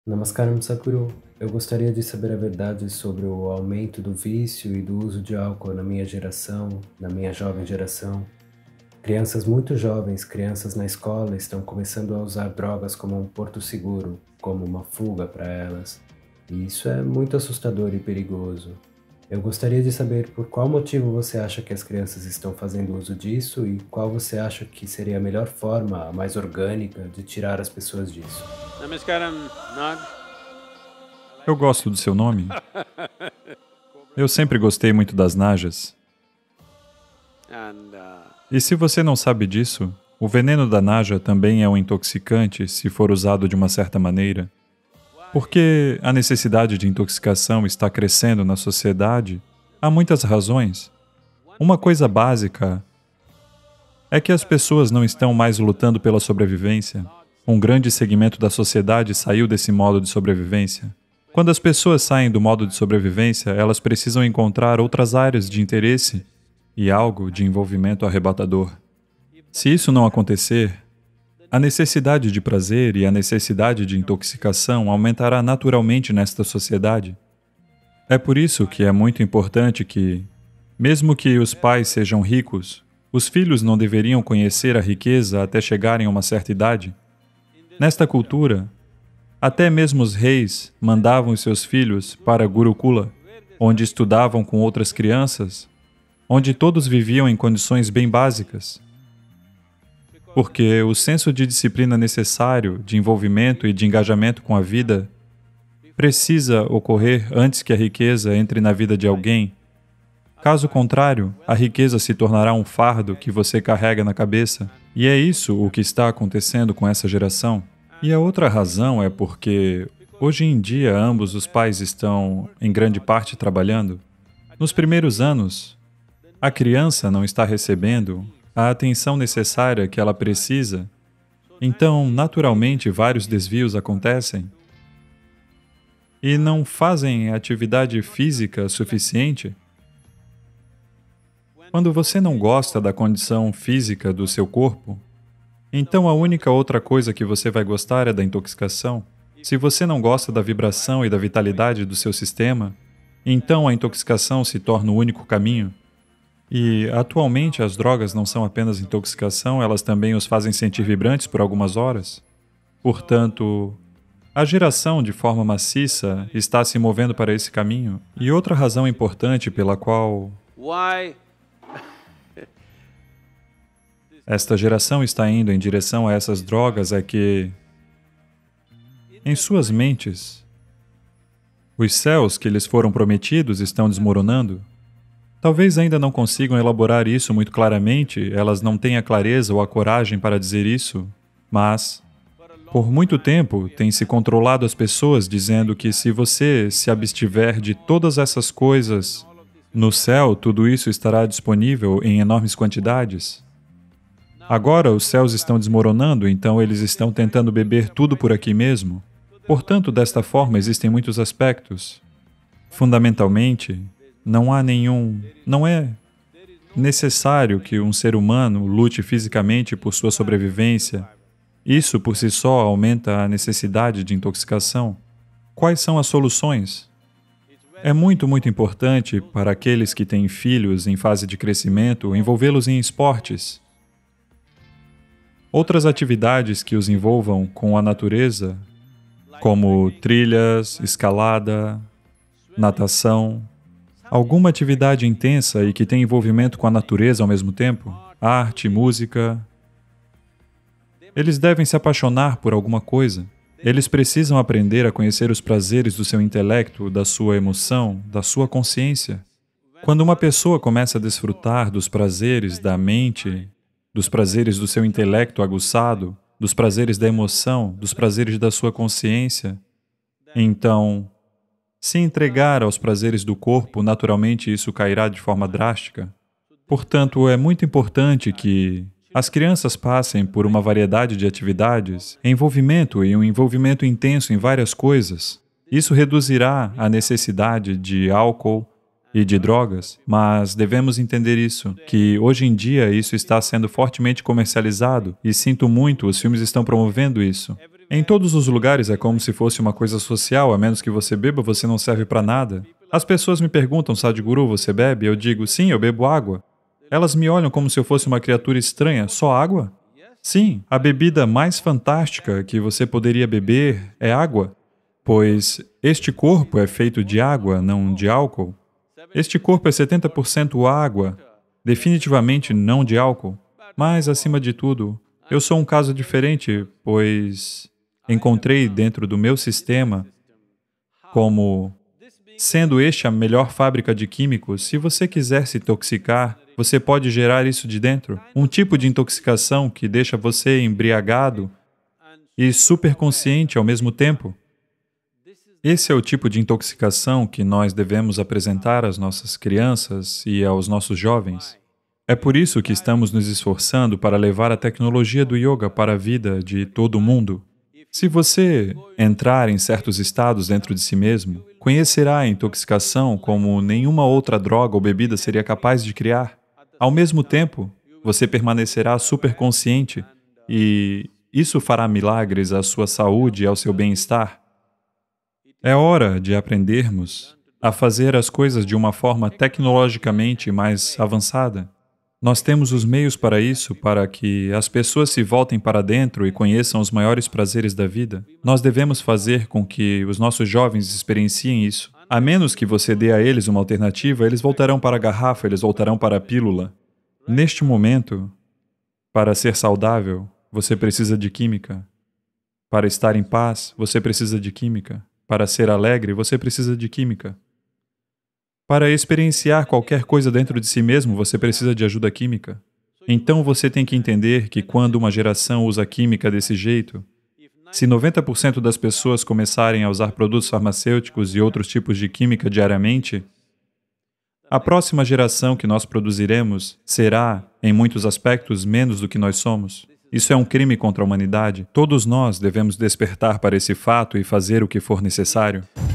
Namaskaram, Sadhguru. Eu gostaria de saber a verdade sobre o aumento do vício e do uso de álcool na minha geração, na minha jovem geração. Crianças muito jovens, crianças na escola, estão começando a usar drogas como um porto seguro, como uma fuga para elas. E isso é muito assustador e perigoso. Eu gostaria de saber por qual motivo você acha que as crianças estão fazendo uso disso e qual você acha que seria a melhor forma, a mais orgânica, de tirar as pessoas disso. Namaskaram, Nag. Eu gosto do seu nome. Eu sempre gostei muito das najas. And E se você não sabe disso, o veneno da naja também é um intoxicante se for usado de uma certa maneira. Por que a necessidade de intoxicação está crescendo na sociedade? Há muitas razões. Uma coisa básica é que as pessoas não estão mais lutando pela sobrevivência. Um grande segmento da sociedade saiu desse modo de sobrevivência. Quando as pessoas saem do modo de sobrevivência, elas precisam encontrar outras áreas de interesse e algo de envolvimento arrebatador. Se isso não acontecer, a necessidade de prazer e a necessidade de intoxicação aumentará naturalmente nesta sociedade. É por isso que é muito importante que, mesmo que os pais sejam ricos, os filhos não deveriam conhecer a riqueza até chegarem a uma certa idade. Nesta cultura, até mesmo os reis mandavam seus filhos para Gurukula, onde estudavam com outras crianças, onde todos viviam em condições bem básicas. Porque o senso de disciplina necessário, de envolvimento e de engajamento com a vida, precisa ocorrer antes que a riqueza entre na vida de alguém. Caso contrário, a riqueza se tornará um fardo que você carrega na cabeça. E é isso o que está acontecendo com essa geração. E a outra razão é porque, hoje em dia, ambos os pais estão, em grande parte, trabalhando. Nos primeiros anos, a criança não está recebendo a atenção necessária que ela precisa, então, naturalmente, vários desvios acontecem e não fazem atividade física suficiente. Quando você não gosta da condição física do seu corpo, então a única outra coisa que você vai gostar é da intoxicação. Se você não gosta da vibração e da vitalidade do seu sistema, então a intoxicação se torna o único caminho. E, atualmente, as drogas não são apenas intoxicação, elas também os fazem sentir vibrantes por algumas horas. Portanto, a geração, de forma maciça, está se movendo para esse caminho. E outra razão importante pela qual why esta geração está indo em direção a essas drogas é que, em suas mentes, os céus que lhes foram prometidos estão desmoronando. Talvez ainda não consigam elaborar isso muito claramente, elas não têm a clareza ou a coragem para dizer isso, mas, por muito tempo, tem se controlado as pessoas dizendo que se você se abstiver de todas essas coisas, no céu tudo isso estará disponível em enormes quantidades. Agora os céus estão desmoronando, então eles estão tentando beber tudo por aqui mesmo. Portanto, desta forma existem muitos aspectos. Fundamentalmente, não é necessário que um ser humano lute fisicamente por sua sobrevivência. Isso por si só aumenta a necessidade de intoxicação. Quais são as soluções? É muito importante para aqueles que têm filhos em fase de crescimento envolvê-los em esportes. Outras atividades que os envolvam com a natureza, como trilhas, escalada, natação, alguma atividade intensa e que tem envolvimento com a natureza ao mesmo tempo, arte, música. Eles devem se apaixonar por alguma coisa. Eles precisam aprender a conhecer os prazeres do seu intelecto, da sua emoção, da sua consciência. Quando uma pessoa começa a desfrutar dos prazeres da mente, dos prazeres do seu intelecto aguçado, dos prazeres da emoção, dos prazeres da sua consciência, então, se entregar aos prazeres do corpo, naturalmente isso cairá de forma drástica. Portanto, é muito importante que as crianças passem por uma variedade de atividades, envolvimento e um envolvimento intenso em várias coisas. Isso reduzirá a necessidade de álcool e de drogas, mas devemos entender isso, que hoje em dia isso está sendo fortemente comercializado e sinto muito, os filmes estão promovendo isso. Em todos os lugares é como se fosse uma coisa social, a menos que você beba, você não serve para nada. As pessoas me perguntam, Sadhguru, você bebe? Eu digo, sim, eu bebo água. Elas me olham como se eu fosse uma criatura estranha, só água? Sim, a bebida mais fantástica que você poderia beber é água, pois este corpo é feito de água, não de álcool. Este corpo é 70% água, definitivamente não de álcool. Mas, acima de tudo, eu sou um caso diferente, pois encontrei dentro do meu sistema como sendo este a melhor fábrica de químicos. Se você quiser se intoxicar, você pode gerar isso de dentro. Um tipo de intoxicação que deixa você embriagado e superconsciente ao mesmo tempo. Esse é o tipo de intoxicação que nós devemos apresentar às nossas crianças e aos nossos jovens. É por isso que estamos nos esforçando para levar a tecnologia do yoga para a vida de todo mundo. Se você entrar em certos estados dentro de si mesmo, conhecerá a intoxicação como nenhuma outra droga ou bebida seria capaz de criar. Ao mesmo tempo, você permanecerá superconsciente e isso fará milagres à sua saúde e ao seu bem-estar. É hora de aprendermos a fazer as coisas de uma forma tecnologicamente mais avançada. Nós temos os meios para isso, para que as pessoas se voltem para dentro e conheçam os maiores prazeres da vida. Nós devemos fazer com que os nossos jovens experienciem isso. A menos que você dê a eles uma alternativa, eles voltarão para a garrafa, eles voltarão para a pílula. Neste momento, para ser saudável, você precisa de química. Para estar em paz, você precisa de química. Para ser alegre, você precisa de química. Para experienciar qualquer coisa dentro de si mesmo, você precisa de ajuda química. Então você tem que entender que quando uma geração usa química desse jeito, se 90% das pessoas começarem a usar produtos farmacêuticos e outros tipos de química diariamente, a próxima geração que nós produziremos será, em muitos aspectos, menos do que nós somos. Isso é um crime contra a humanidade. Todos nós devemos despertar para esse fato e fazer o que for necessário.